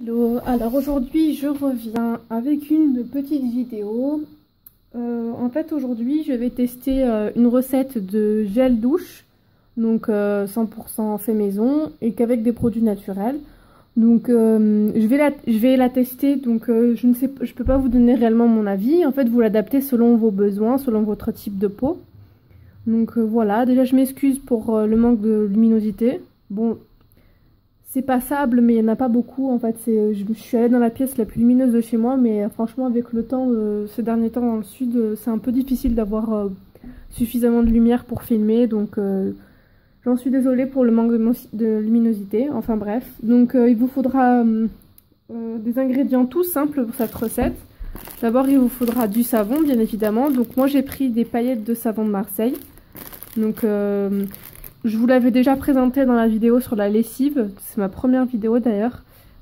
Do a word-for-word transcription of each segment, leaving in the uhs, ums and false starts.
Hello, alors aujourd'hui je reviens avec une petite vidéo. Euh, en fait aujourd'hui je vais tester euh, une recette de gel douche, donc euh, cent pour cent fait maison et qu'avec des produits naturels. Donc euh, je, vais la, je vais la tester, donc euh, je ne sais, je peux pas vous donner réellement mon avis. En fait vous l'adaptez selon vos besoins, selon votre type de peau. Donc euh, voilà, déjà je m'excuse pour euh, le manque de luminosité. Bon, c'est passable, mais il n'y en a pas beaucoup. En fait, c'est, je, je suis allée dans la pièce la plus lumineuse de chez moi, mais euh, franchement, avec le temps, euh, ces derniers temps dans le sud, euh, c'est un peu difficile d'avoir euh, suffisamment de lumière pour filmer. Donc, euh, j'en suis désolée pour le manque de, de luminosité. Enfin bref. Donc, euh, il vous faudra euh, euh, des ingrédients tout simples pour cette recette. D'abord, il vous faudra du savon, bien évidemment. Donc, moi, j'ai pris des paillettes de savon de Marseille. Donc... Euh, Je vous l'avais déjà présenté dans la vidéo sur la lessive, c'est ma première vidéo d'ailleurs.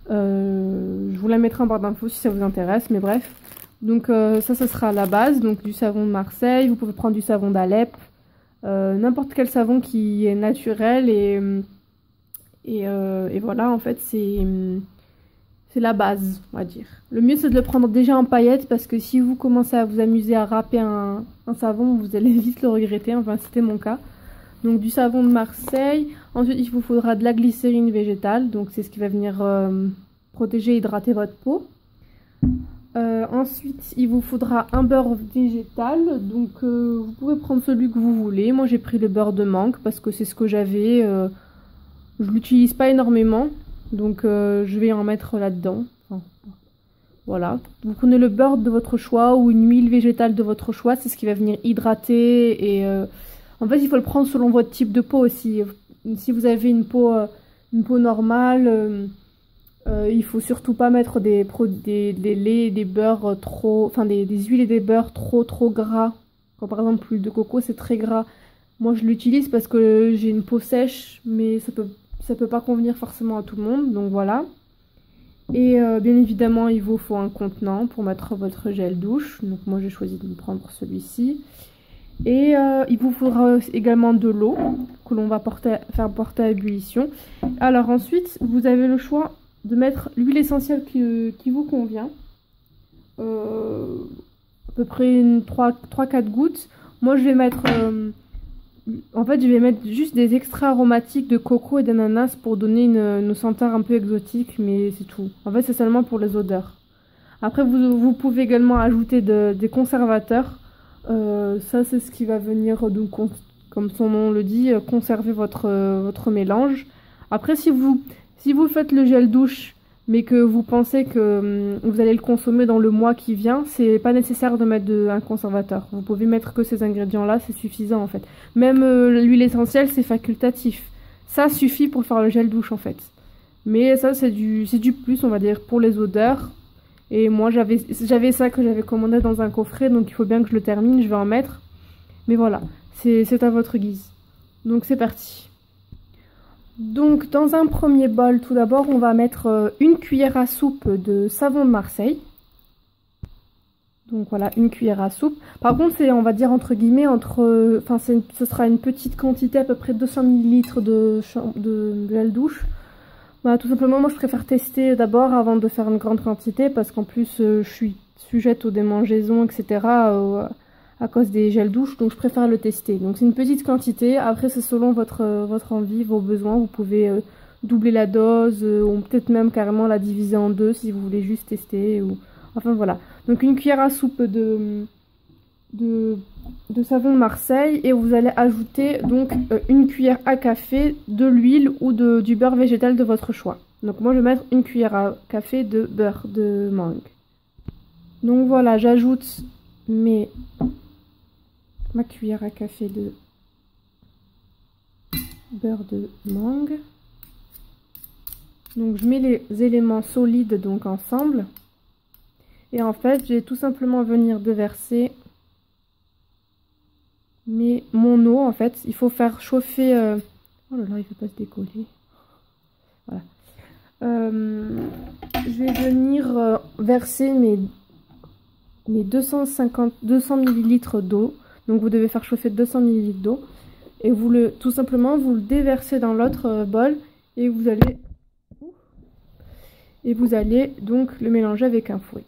Euh, je vous la mettrai en barre d'infos si ça vous intéresse, mais bref. Donc euh, ça, ça sera la base, donc du savon de Marseille, vous pouvez prendre du savon d'Alep, euh, n'importe quel savon qui est naturel et, et, euh, et voilà, en fait c'est c'est la base, on va dire. Le mieux c'est de le prendre déjà en paillettes parce que si vous commencez à vous amuser à râper un, un savon, vous allez vite le regretter, enfin c'était mon cas. Donc du savon de Marseille, ensuite il vous faudra de la glycérine végétale, donc c'est ce qui va venir euh, protéger et hydrater votre peau. Euh, ensuite il vous faudra un beurre végétal, donc euh, vous pouvez prendre celui que vous voulez. Moi j'ai pris le beurre de mangue parce que c'est ce que j'avais, euh, je l'utilise pas énormément, donc euh, je vais en mettre là-dedans. Enfin, voilà, vous prenez le beurre de votre choix ou une huile végétale de votre choix, c'est ce qui va venir hydrater et... Euh, En fait, il faut le prendre selon votre type de peau aussi. Si vous avez une peau, une peau normale, euh, euh, il faut surtout pas mettre des, des, des laits, des beurres trop... Enfin, des, des huiles et des beurres trop, trop gras. Quand par exemple, l'huile de coco, c'est très gras. Moi, je l'utilise parce que j'ai une peau sèche, mais ça peut, ça peut pas convenir forcément à tout le monde. Donc voilà. Et euh, bien évidemment, il vous faut un contenant pour mettre votre gel douche. Donc moi, j'ai choisi de me prendre celui-ci. Et euh, il vous faudra également de l'eau que l'on va porter, faire porter à ébullition. Alors ensuite, vous avez le choix de mettre l'huile essentielle qui, qui vous convient. Euh, à peu près trois à quatre gouttes. Moi, je vais mettre... Euh, en fait, je vais mettre juste des extraits aromatiques de coco et d'ananas pour donner une, une senteur un peu exotique, mais c'est tout. En fait, c'est seulement pour les odeurs. Après, vous, vous pouvez également ajouter de, des conservateurs. Euh, ça c'est ce qui va venir, donc, comme son nom le dit, conserver votre, euh, votre mélange. Après si vous, si vous faites le gel douche mais que vous pensez que hum, vous allez le consommer dans le mois qui vient, c'est pas nécessaire de mettre de, un conservateur. Vous pouvez mettre que ces ingrédients là, c'est suffisant en fait. Même euh, l'huile essentielle c'est facultatif. Ça suffit pour faire le gel douche en fait. Mais ça c'est du, c'est du plus on va dire pour les odeurs. Et moi j'avais j'avais ça que j'avais commandé dans un coffret, donc il faut bien que je le termine, je vais en mettre. Mais voilà, c'est à votre guise. Donc c'est parti. Donc dans un premier bol, tout d'abord on va mettre une cuillère à soupe de savon de Marseille. Donc voilà, une cuillère à soupe. Par contre c'est, on va dire entre guillemets, entre, enfin ce sera une petite quantité, à peu près deux cents millilitres de, de gel douche. Bah, tout simplement, moi je préfère tester d'abord avant de faire une grande quantité parce qu'en plus euh, je suis sujette aux démangeaisons, et cetera euh, à cause des gels douches, donc je préfère le tester. Donc c'est une petite quantité, après c'est selon votre, euh, votre envie, vos besoins, vous pouvez euh, doubler la dose euh, ou peut-être même carrément la diviser en deux si vous voulez juste tester. Ou... Enfin voilà, donc une cuillère à soupe de... de de savon de Marseille et vous allez ajouter donc euh, une cuillère à café de l'huile ou de, du beurre végétal de votre choix. Donc moi je vais mettre une cuillère à café de beurre de mangue. Donc voilà, j'ajoute mes ma cuillère à café de beurre de mangue. Donc je mets les éléments solides donc ensemble et en fait je vais tout simplement venir déverser mais mon eau en fait, il faut faire chauffer... Euh... Oh là là, il ne fait pas se décoller. Voilà. Euh, je vais venir euh, verser mes, mes deux cent cinquante, deux cents millilitres d'eau. Donc vous devez faire chauffer deux cents millilitres d'eau. Et vous le, tout simplement, vous le déversez dans l'autre euh, bol. Et vous allez... Et vous allez donc le mélanger avec un fouet.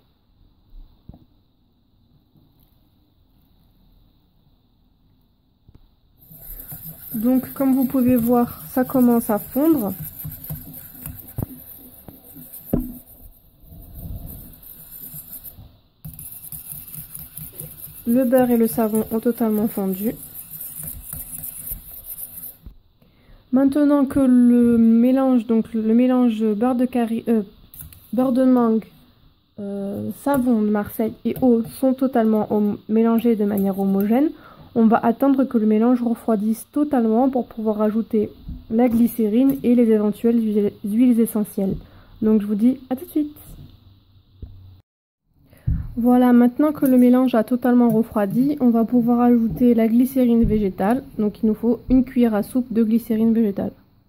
Donc comme vous pouvez voir, ça commence à fondre. Le beurre et le savon ont totalement fondu. Maintenant que le mélange, donc le mélange beurre de curry, euh, beurre de mangue, euh, savon de Marseille et eau sont totalement mélangés de manière homogène, on va attendre que le mélange refroidisse totalement pour pouvoir ajouter la glycérine et les éventuelles huiles essentielles. Donc je vous dis à tout de suite. Voilà, maintenant que le mélange a totalement refroidi, on va pouvoir ajouter la glycérine végétale. Donc il nous faut une cuillère à soupe de glycérine végétale.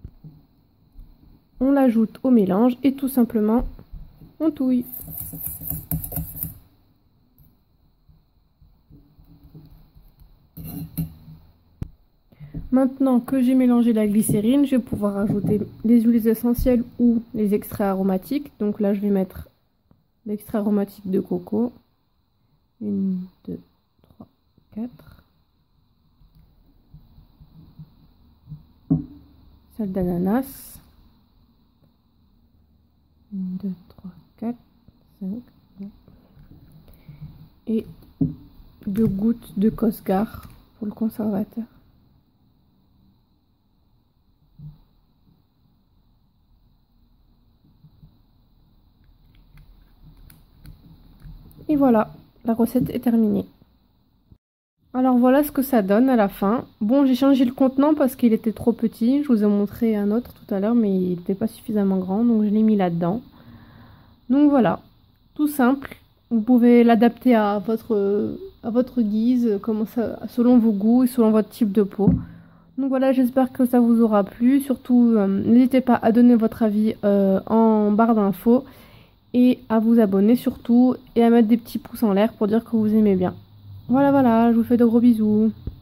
On l'ajoute au mélange et tout simplement on touille. Maintenant que j'ai mélangé la glycérine, je vais pouvoir ajouter les huiles essentielles ou les extraits aromatiques. Donc là je vais mettre l'extrait aromatique de coco. un, deux, trois, quatre. Celle d'ananas. un, deux, trois, quatre, cinq. Et deux gouttes de Cosgar pour le conservateur. Et voilà, la recette est terminée. Alors voilà ce que ça donne à la fin. Bon, j'ai changé le contenant parce qu'il était trop petit. Je vous ai montré un autre tout à l'heure, mais il n'était pas suffisamment grand, donc je l'ai mis là-dedans. Donc voilà, tout simple. Vous pouvez l'adapter à votre, à votre guise, comment ça, selon vos goûts et selon votre type de peau. Donc voilà, j'espère que ça vous aura plu. Surtout, euh, n'hésitez pas à donner votre avis euh, en barre d'infos. Et à vous abonner surtout et à mettre des petits pouces en l'air pour dire que vous aimez bien. Voilà, voilà, je vous fais de gros bisous.